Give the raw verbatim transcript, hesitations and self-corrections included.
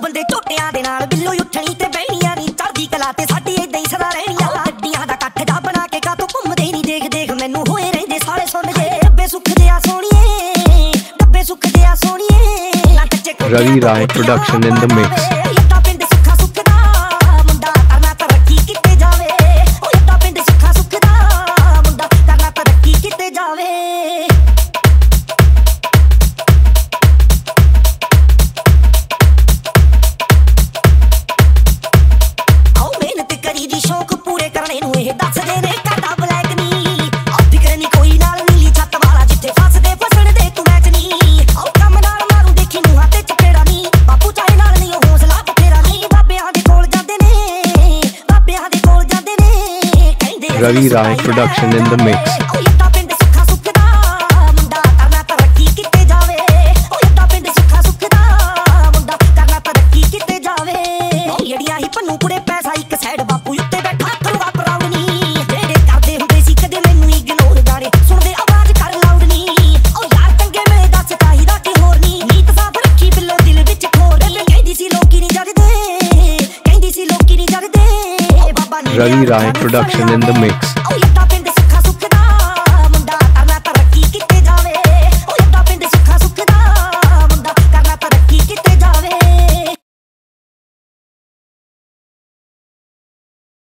बंदे झोटियां दे नाल बिल्लो उठणी ते बहणियां नी चढ़दी कला ते साडी इदां ही सदा रहणियां गड्डियां दा कट्ठ जा बना के कातों घुमदे नी देख देख मैनू होए रहिंदे साले सुन जे डब्बे सुख दिया सोहणीए डब्बे सुख दिया सोहणीए ना कच्चे Ravi Rai production in the mix. Ravi Rai production in the mix. Ravi Rai production in the mix.